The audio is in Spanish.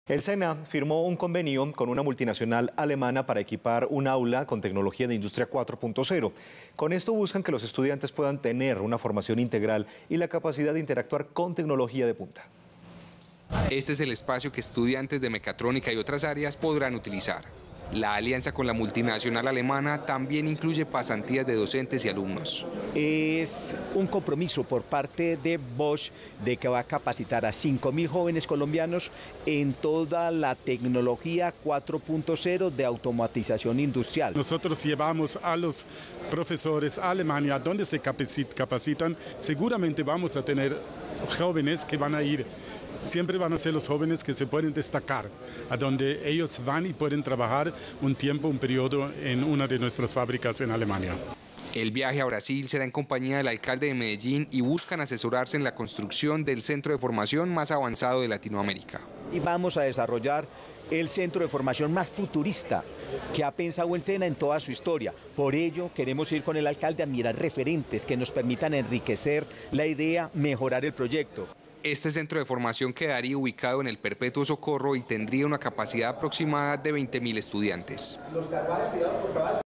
El SENA firmó un convenio con una multinacional alemana para equipar un aula con tecnología de Industria 4.0. Con esto buscan que los estudiantes puedan tener una formación integral y la capacidad de interactuar con tecnología de punta. Este es el espacio que estudiantes de mecatrónica y otras áreas podrán utilizar. La alianza con la multinacional alemana también incluye pasantías de docentes y alumnos. Es un compromiso por parte de Bosch de que va a capacitar a 5.000 jóvenes colombianos en toda la tecnología 4.0 de automatización industrial. Nosotros llevamos a los profesores a Alemania donde se capacitan. Seguramente vamos a tener jóvenes que van a ir. Siempre van a ser los jóvenes que se pueden destacar, a donde ellos van y pueden trabajar un tiempo, un periodo en una de nuestras fábricas en Alemania. El viaje a Brasil será en compañía del alcalde de Medellín y buscan asesorarse en la construcción del centro de formación más avanzado de Latinoamérica. Y vamos a desarrollar el centro de formación más futurista que ha pensado el SENA en toda su historia. Por ello queremos ir con el alcalde a mirar referentes que nos permitan enriquecer la idea, mejorar el proyecto. Este centro de formación quedaría ubicado en el Perpetuo Socorro y tendría una capacidad aproximada de 20.000 estudiantes.